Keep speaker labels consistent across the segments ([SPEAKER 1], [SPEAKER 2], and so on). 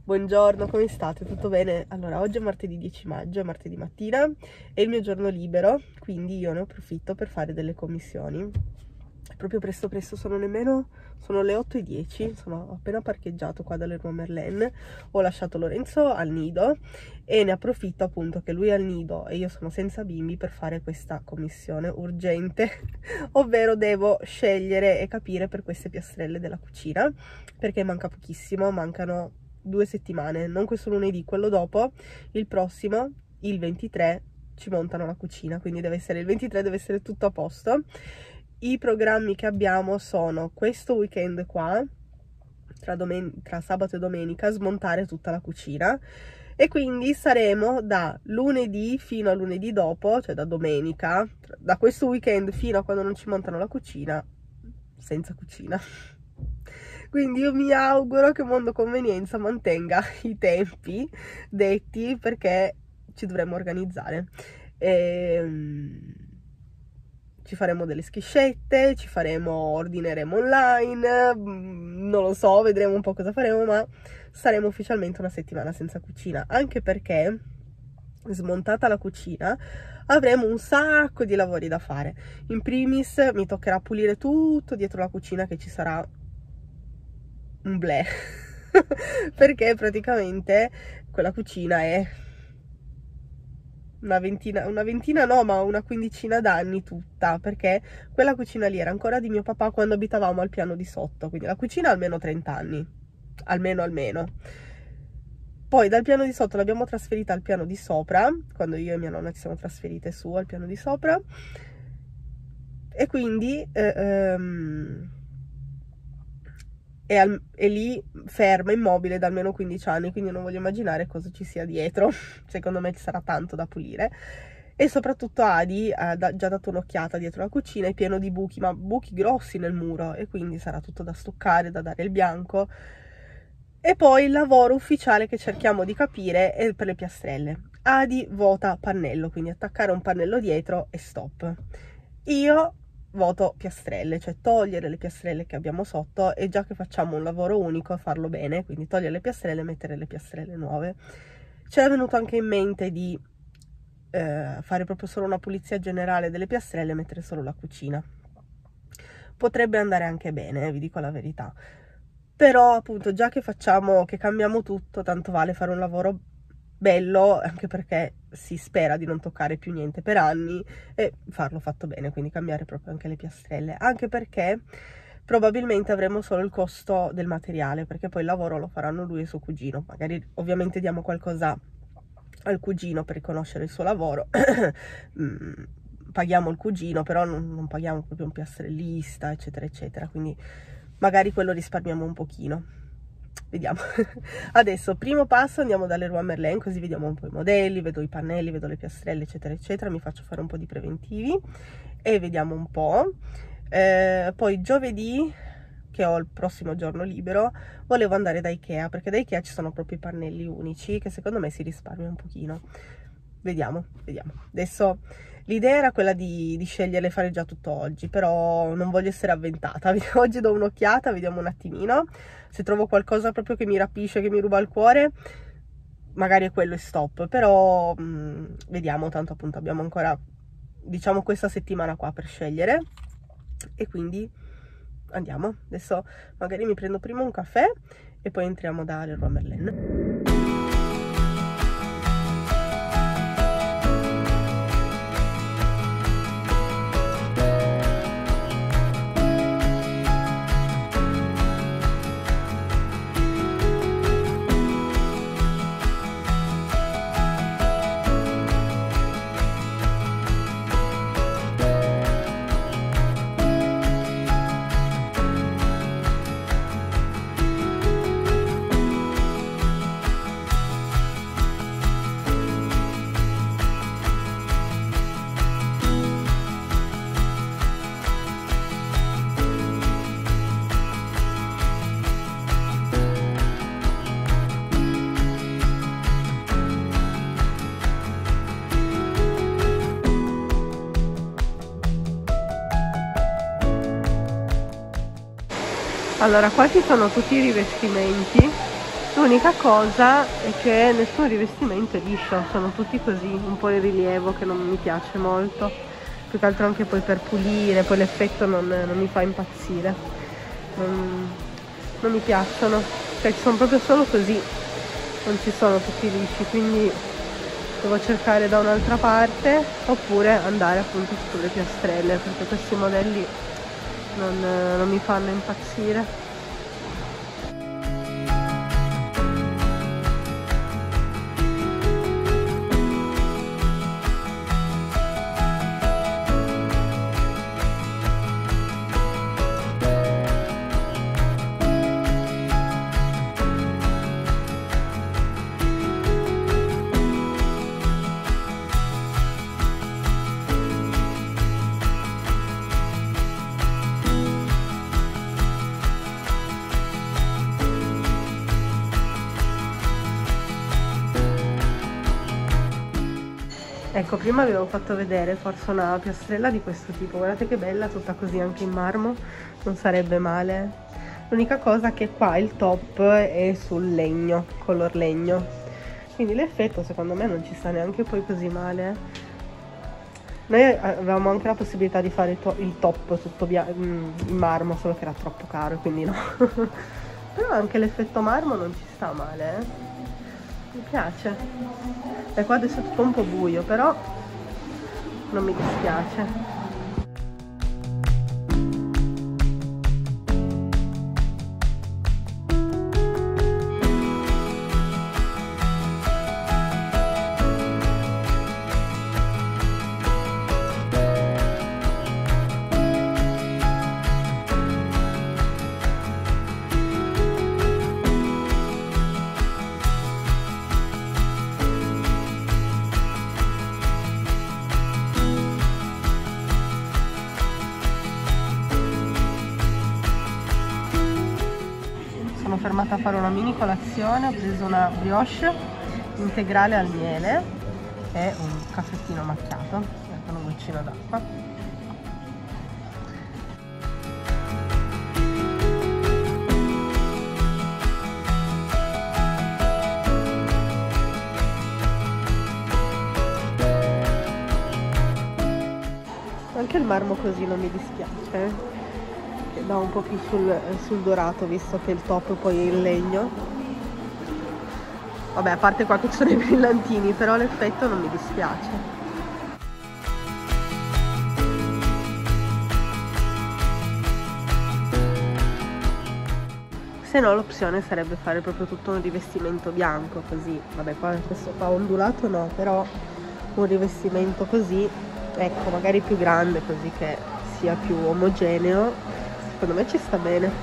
[SPEAKER 1] Buongiorno, come state? Tutto bene? Allora, oggi è martedì 10 maggio, è martedì mattina, è il mio giorno libero, quindi io ne approfitto per fare delle commissioni. Proprio presto, sono le 8:10, sono appena parcheggiato qua dalle Rue Merlin, ho lasciato Lorenzo al nido e ne approfitto appunto che lui è al nido e io sono senza bimbi per fare questa commissione urgente, ovvero devo scegliere e capire per queste piastrelle della cucina, perché manca pochissimo, mancano 2 settimane, non questo lunedì, quello dopo, il prossimo, il 23, ci montano la cucina, quindi deve essere il 23, deve essere tutto a posto. I programmi che abbiamo sono questo weekend qua, tra sabato e domenica, smontare tutta la cucina, e quindi saremo da lunedì fino a lunedì dopo, cioè da domenica, da questo weekend fino a quando non ci montano la cucina, senza cucina. Quindi io mi auguro che Mondo Convenienza mantenga i tempi detti, perché ci dovremmo organizzare. Ci faremo delle schiscette, ordineremo online, non lo so, vedremo un po' cosa faremo, ma saremo ufficialmente una settimana senza cucina, anche perché smontata la cucina avremo un sacco di lavori da fare. In primis mi toccherà pulire tutto dietro la cucina, che ci sarà un blè perché praticamente quella cucina è una ventina no, ma una quindicina d'anni tutta, perché quella cucina lì era ancora di mio papà quando abitavamo al piano di sotto, quindi la cucina ha almeno 30 anni, almeno. Poi dal piano di sotto l'abbiamo trasferita al piano di sopra, quando io e mia nonna ci siamo trasferite su al piano di sopra, e quindi è lì ferma, immobile da almeno 15 anni, quindi non voglio immaginare cosa ci sia dietro. Secondo me ci sarà tanto da pulire. E soprattutto Adi ha già dato un'occhiata dietro la cucina, è pieno di buchi, ma buchi grossi nel muro, e quindi sarà tutto da stoccare, da dare il bianco. E poi il lavoro ufficiale che cerchiamo di capire è per le piastrelle. Adi vota pannello, quindi attaccare un pannello dietro e stop. Io voto piastrelle, cioè togliere le piastrelle che abbiamo sotto, e già che facciamo un lavoro unico, farlo bene, quindi togliere le piastrelle e mettere le piastrelle nuove. Ci è venuto anche in mente di fare proprio solo una pulizia generale delle piastrelle e mettere solo la cucina. Potrebbe andare anche bene, vi dico la verità, però appunto già che cambiamo tutto, tanto vale fare un lavoro bello, anche perché si spera di non toccare più niente per anni, e farlo fatto bene, quindi cambiare proprio anche le piastrelle, anche perché probabilmente avremo solo il costo del materiale, perché poi il lavoro lo faranno lui e suo cugino. Magari ovviamente diamo qualcosa al cugino per riconoscere il suo lavoro paghiamo il cugino, però non paghiamo proprio un piastrellista, eccetera eccetera, quindi magari quello risparmiamo un pochino. Vediamo. Adesso primo passo, andiamo dalle Rue Merlin, così vediamo un po' i modelli, vedo i pannelli, vedo le piastrelle eccetera eccetera, mi faccio fare un po' di preventivi e vediamo un po'. Poi giovedì, che ho il prossimo giorno libero, volevo andare da Ikea, perché da Ikea ci sono proprio i pannelli unici che secondo me si risparmia un pochino. Vediamo. Adesso l'idea era quella di scegliere e fare già tutto oggi, però non voglio essere avventata. Oggi do un'occhiata, vediamo un attimino. Se trovo qualcosa proprio che mi rapisce, che mi ruba il cuore, magari è quello e stop. Però vediamo, tanto appunto abbiamo ancora, diciamo, questa settimana qua per scegliere. E quindi andiamo. Adesso magari mi prendo prima un caffè e poi entriamo da Leroy Merlin. Allora, qua ci sono tutti i rivestimenti L'unica cosa è che nessun rivestimento è liscio, sono tutti così, un po' in rilievo, che non mi piace molto, più che altro anche poi per pulire, poi l'effetto non mi fa impazzire, non mi piacciono, cioè ci sono proprio solo così, non ci sono tutti lisci, quindi devo cercare da un'altra parte oppure andare appunto sulle piastrelle, perché questi modelli non mi fanno impazzire. Ecco, prima vi avevo fatto vedere forse una piastrella di questo tipo, guardate che bella, tutta così anche in marmo, non sarebbe male. L'unica cosa che qua il top è sul legno, color legno, quindi l'effetto secondo me non ci sta neanche poi così male. Noi avevamo anche la possibilità di fare il top tutto in marmo, solo che era troppo caro, quindi no. Però anche l'effetto marmo non ci sta male, mi piace. E qua adesso è tutto un po' buio, però non mi dispiace. Sono fermata a fare una mini colazione, ho preso una brioche integrale al miele e un caffettino macchiato con un goccino d'acqua. Anche il marmo così non mi dispiace, che dà un po' più sul dorato, visto che il top poi è in legno. Vabbè, a parte qua che ci sono i brillantini, però l'effetto non mi dispiace. Se no l'opzione sarebbe fare proprio tutto un rivestimento bianco così, vabbè, qua questo qua ondulato no, però un rivestimento così, ecco, magari più grande, così che sia più omogeneo, secondo me ci sta bene.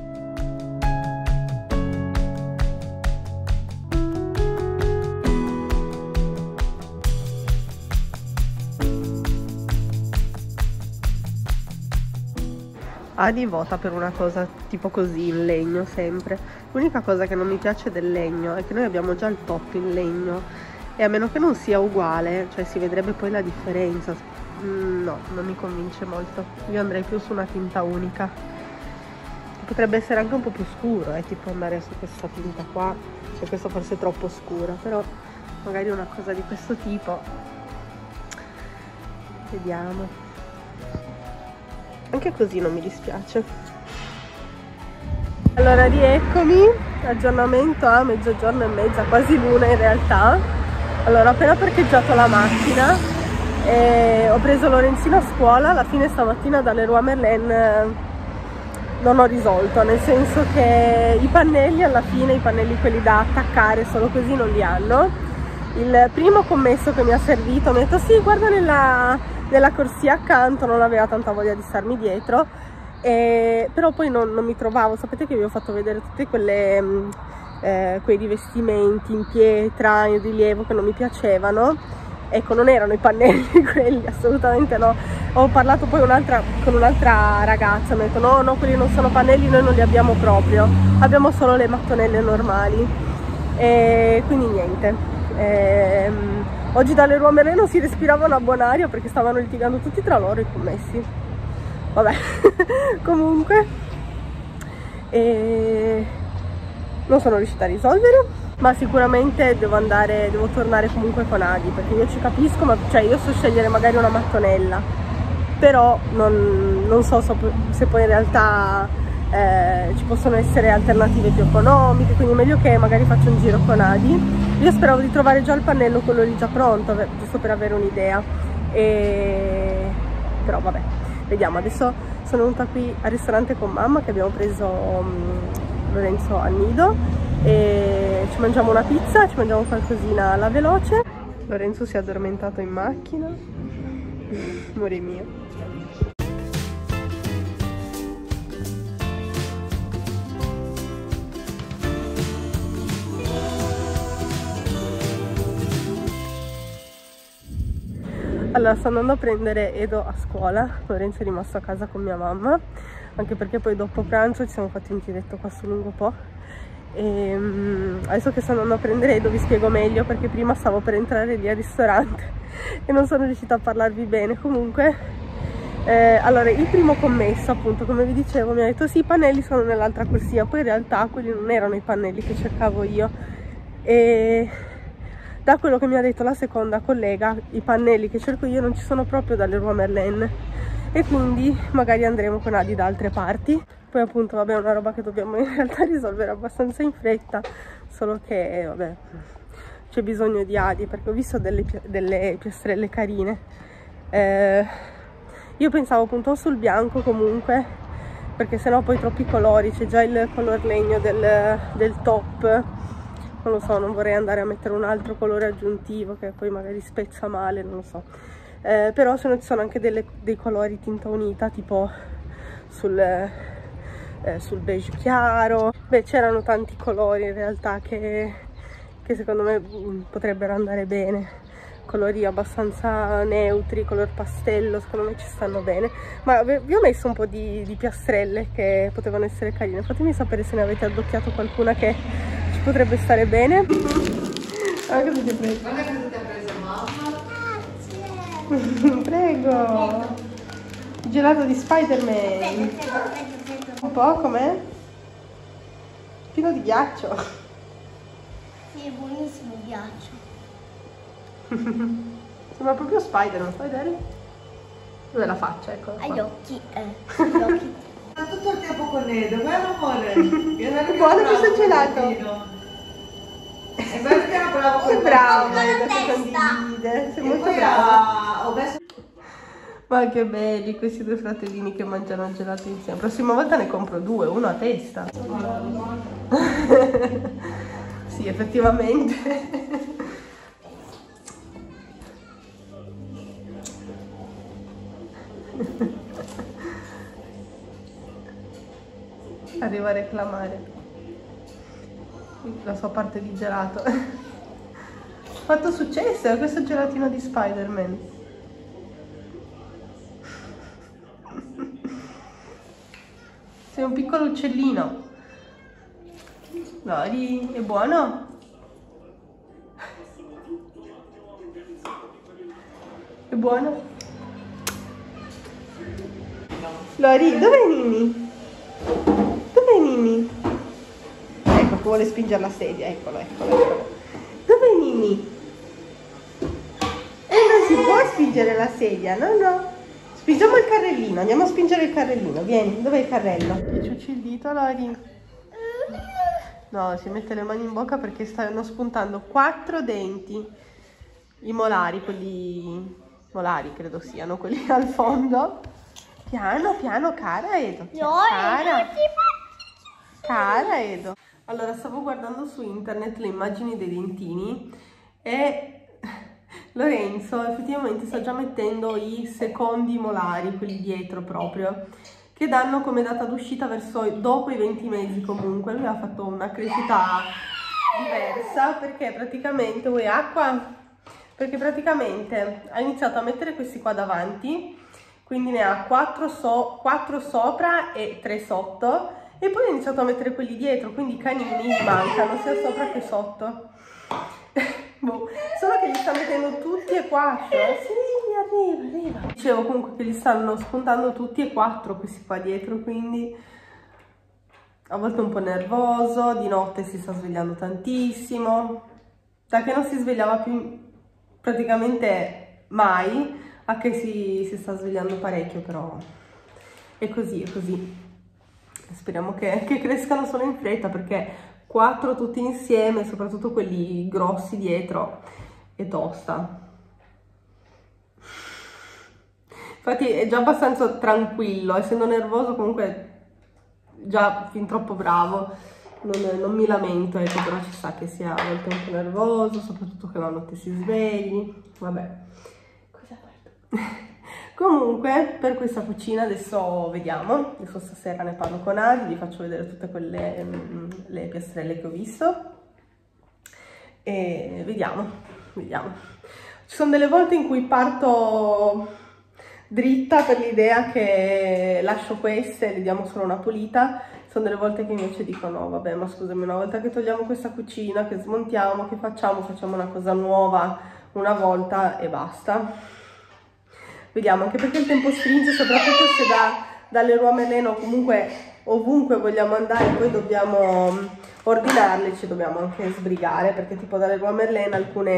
[SPEAKER 1] Adi vota per una cosa tipo così, in legno sempre. L'unica cosa che non mi piace del legno è che noi abbiamo già il top in legno e a meno che non sia uguale, cioè si vedrebbe poi la differenza. No, non mi convince molto. Io andrei più su una tinta unica. Potrebbe essere anche un po' più scuro, tipo andare su questa tinta qua, cioè questo forse è troppo scuro, però magari una cosa di questo tipo. Vediamo. Anche così non mi dispiace. Allora rieccomi, aggiornamento a mezzogiorno e mezza, quasi l'una in realtà. Allora ho appena parcheggiato la macchina e ho preso Lorenzino a scuola. Alla fine stamattina da Leroy Merlin non ho risolto, nel senso che i pannelli alla fine, i pannelli quelli da attaccare solo così non li hanno. Il primo commesso che mi ha servito mi ha detto sì, guarda nella corsia accanto, non aveva tanta voglia di starmi dietro, però poi non mi trovavo. Sapete che vi ho fatto vedere tutte quei rivestimenti in pietra, in rilievo che non mi piacevano. Ecco, non erano i pannelli quelli, assolutamente no. Ho parlato poi con un'altra ragazza, mi ha detto no, quelli non sono pannelli, noi non li abbiamo proprio, abbiamo solo le mattonelle normali. E quindi niente. Oggi dalle Leroy Merlin non si respirava una buona aria perché stavano litigando tutti tra loro i commessi. Vabbè, comunque non sono riuscita a risolvere, ma sicuramente devo tornare comunque con Adi, perché io ci capisco, ma cioè io so scegliere magari una mattonella, però non so se poi in realtà ci possono essere alternative più economiche, quindi meglio che magari faccio un giro con Adi. Io speravo di trovare già il pannello, quello lì già pronto, giusto per avere un'idea, però vabbè, vediamo. Adesso sono venuta qui al ristorante con mamma, che abbiamo preso Lorenzo al nido, e ci mangiamo una pizza, ci mangiamo qualcosina alla veloce. Lorenzo si è addormentato in macchina, amore mio. Allora, sto andando a prendere Edo a scuola, Lorenzo è rimasto a casa con mia mamma, anche perché poi dopo pranzo ci siamo fatti un giretto qua su Lungo Po. E adesso che sto andando a prendere Edo vi spiego meglio, perché prima stavo per entrare lì al ristorante e non sono riuscita a parlarvi bene. Comunque, allora, il primo commesso, appunto, come vi dicevo, mi ha detto sì, i pannelli sono nell'altra corsia, poi in realtà quelli non erano i pannelli che cercavo io, e da quello che mi ha detto la seconda collega, i pannelli che cerco io non ci sono proprio dalle Leroy Merlin, e quindi magari andremo con Adi da altre parti. Poi appunto, vabbè, è una roba che dobbiamo in realtà risolvere abbastanza in fretta, solo che vabbè, c'è bisogno di Adi, perché ho visto delle piastrelle carine. Io pensavo appunto sul bianco comunque, perché sennò poi troppi colori, c'è già il color legno del top. Non lo so, non vorrei andare a mettere un altro colore aggiuntivo che poi magari spezza male, non lo so. Però se no ci sono anche dei colori tinta unita, tipo sul beige chiaro. Beh, c'erano tanti colori in realtà che secondo me potrebbero andare bene. Colori abbastanza neutri, color pastello, secondo me ci stanno bene. Ma vi ho messo un po' di piastrelle che potevano essere carine. Fatemi sapere se ne avete addocchiato qualcuna che potrebbe stare bene. Guarda cosa ti ha preso. Guarda cosa ti ha preso mamma. Prego. Il gelato di Spider-Man. Un po' com'è? Pieno di ghiaccio.
[SPEAKER 2] Sì, è buonissimo il ghiaccio.
[SPEAKER 1] Sembra proprio Spider-Man, stai vedere? Dov'è la faccia? Ecco.
[SPEAKER 2] Agli occhi, gli occhi.
[SPEAKER 3] Sta tutto il tempo con Edo, guarda amore.
[SPEAKER 1] Buono questo gelato.
[SPEAKER 3] E guarda che era bravo con
[SPEAKER 1] Sei bravo, che condivide. Sei molto bravo.
[SPEAKER 3] Ho messo...
[SPEAKER 1] Ma che belli questi due fratellini che mangiano gelato insieme. La prossima volta ne compro due, uno a testa. Sì, effettivamente. Arriva a reclamare la sua parte di gelato. Fatto successo questo gelatino di Spider-Man. Sei un piccolo uccellino. Lori, è buono? È buono? Lori, dov'è Nini? Dov'è Nini? Ecco che vuole spingere la sedia, eccolo, eccolo. Dov'è Nini? Non si può spingere la sedia, no. Spingiamo il carrellino, andiamo a spingere il carrellino, vieni, dov'è il carrello? Ti ciucci il dito, Lori? No, si mette le mani in bocca perché stanno spuntando 4 denti. I molari, quelli... molari credo siano, quelli al fondo. Piano, piano, cara Edo. Cara Edo. Allora, stavo guardando su internet le immagini dei dentini e Lorenzo effettivamente sta già mettendo i secondi molari, quelli dietro proprio, che danno come data d'uscita verso dopo i 20 mesi comunque. Lui ha fatto una crescita diversa perché praticamente... Vuoi acqua? Perché praticamente ha iniziato a mettere questi qua davanti, quindi ne ha 4 sopra e 3 sotto, e poi ha iniziato a mettere quelli dietro, quindi i canini gli mancano sia sopra che sotto. Boh. Solo che li sta mettendo tutti e 4. Sì, arriva. Dicevo comunque che li stanno spuntando tutti e 4 questi qua dietro, quindi a volte un po' nervoso, di notte si sta svegliando tantissimo, da che non si svegliava più praticamente mai, a che si sta svegliando parecchio, però è così, è così. Speriamo che crescano solo in fretta, perché 4 tutti insieme, soprattutto quelli grossi dietro, è tosta. Infatti è già abbastanza tranquillo, essendo nervoso comunque già fin troppo bravo, non mi lamento, ecco, però ci sta che sia a volte un po' nervoso, soprattutto che la notte si svegli, vabbè. Cosa guardo? Comunque, per questa cucina adesso vediamo, adesso stasera ne parlo con Adi, vi faccio vedere tutte quelle le piastrelle che ho visto e vediamo. Ci sono delle volte in cui parto dritta per l'idea che lascio queste e le diamo solo una pulita, sono delle volte che invece dico no, vabbè, ma scusami, una volta che togliamo questa cucina, che smontiamo, che facciamo una cosa nuova una volta e basta. Vediamo, anche perché il tempo stringe, soprattutto se dalle Merlin o comunque ovunque vogliamo andare, poi dobbiamo ordinarle, ci dobbiamo anche sbrigare, perché tipo dalle Merlin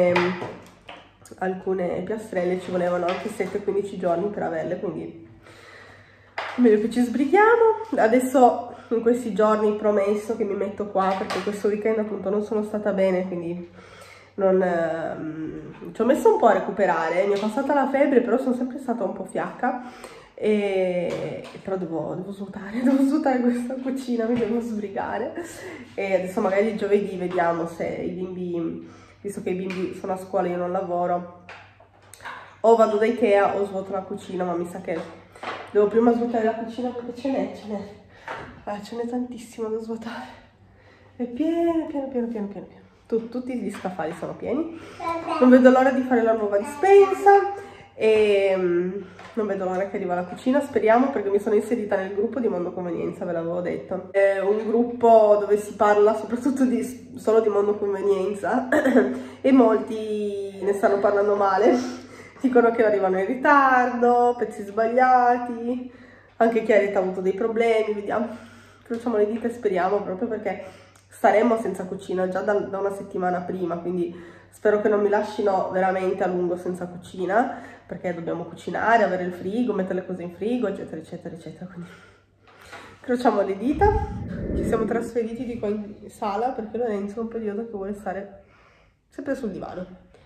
[SPEAKER 1] alcune piastrelle ci volevano anche 7-15 giorni per averle, quindi meglio che ci sbrighiamo. Adesso in questi giorni promesso che mi metto qua, perché questo weekend appunto non sono stata bene, quindi ci ho messo un po' a recuperare, mi è passata la febbre, però sono sempre stata un po' fiacca, però devo svuotare questa cucina, mi devo sbrigare, e adesso magari giovedì vediamo se i bimbi, visto che i bimbi sono a scuola e io non lavoro, o vado da Ikea o svuoto la cucina, ma mi sa che devo prima svuotare la cucina, perché ce n'è tantissimo da svuotare, è pieno. Tutti gli scaffali sono pieni. Non vedo l'ora di fare la nuova dispensa e non vedo l'ora che arriva la cucina, speriamo, perché mi sono inserita nel gruppo di Mondo Convenienza, ve l'avevo detto. È un gruppo dove si parla soprattutto solo di Mondo Convenienza e molti ne stanno parlando male, dicono che arrivano in ritardo, pezzi sbagliati, anche chi ha avuto dei problemi, vediamo. Facciamo le dita e speriamo, proprio perché staremo senza cucina già da una settimana prima, quindi spero che non mi lasciino veramente a lungo senza cucina, perché dobbiamo cucinare, avere il frigo, mettere le cose in frigo, eccetera, quindi incrociamo le dita. Ci siamo trasferiti di qua in sala, perché Lorenzo è un periodo che vuole stare sempre sul divano.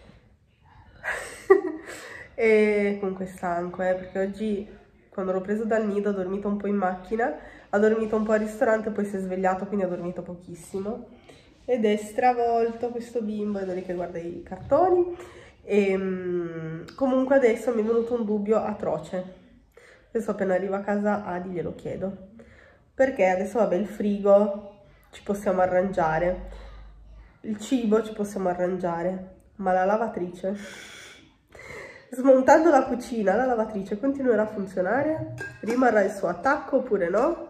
[SPEAKER 1] E comunque è stanco, perché oggi, quando l'ho preso dal nido, ha dormito un po' in macchina, ha dormito un po' al ristorante, poi si è svegliato, quindi ha dormito pochissimo. Ed è stravolto questo bimbo, è da lì che guarda i cartoni. E comunque adesso mi è venuto un dubbio atroce. Adesso appena arrivo a casa Adi glielo chiedo. Perché adesso, vabbè, il frigo ci possiamo arrangiare, il cibo ci possiamo arrangiare, ma la lavatrice... Smontando la cucina, la lavatrice continuerà a funzionare? Rimarrà il suo attacco oppure no?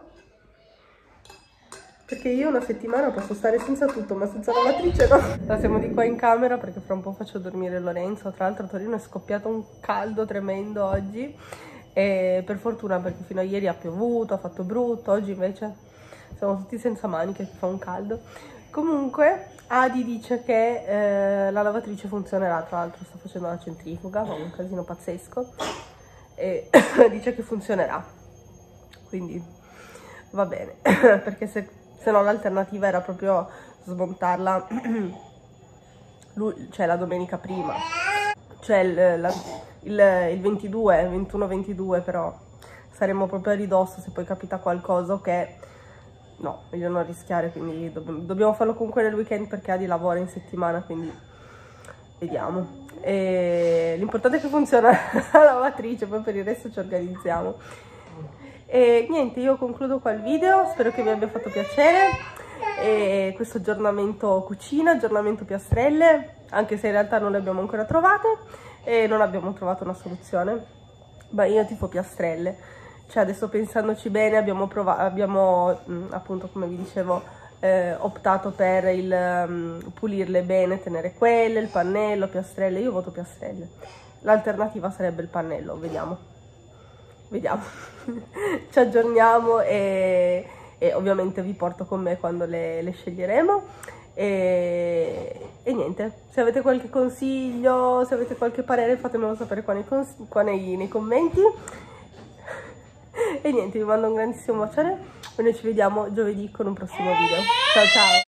[SPEAKER 1] Perché io una settimana posso stare senza tutto, ma senza lavatrice no. Siamo di qua in camera perché fra un po' faccio dormire Lorenzo. Tra l'altro a Torino è scoppiato un caldo tremendo oggi. E per fortuna, perché fino a ieri ha piovuto, ha fatto brutto. Oggi invece siamo tutti senza maniche, fa un caldo. Comunque Adi dice che la lavatrice funzionerà, tra l'altro sta facendo la centrifuga, fa un casino pazzesco, e dice che funzionerà, quindi va bene, perché se no l'alternativa era proprio smontarla cioè la domenica prima, cioè il 22, 21-22, però saremmo proprio a ridosso se poi capita qualcosa, ok? No, meglio non rischiare, quindi dobbiamo farlo comunque nel weekend, perché Adi lavora in settimana, quindi vediamo. L'importante è che funziona la lavatrice, poi per il resto ci organizziamo. E niente, io concludo qua il video, spero che vi abbia fatto piacere. E questo aggiornamento cucina, aggiornamento piastrelle, anche se in realtà non le abbiamo ancora trovate e non abbiamo trovato una soluzione, ma io tifo piastrelle. Cioè adesso pensandoci bene abbiamo appunto, come vi dicevo, optato per pulirle bene, tenere quelle, il pannello, piastrelle. Io voto piastrelle, l'alternativa sarebbe il pannello, vediamo. Ci aggiorniamo e e ovviamente vi porto con me quando le sceglieremo. E niente, se avete qualche consiglio, se avete qualche parere, fatemelo sapere qua nei commenti. E niente, vi mando un grandissimo bacione e noi ci vediamo giovedì con un prossimo video. Ciao ciao!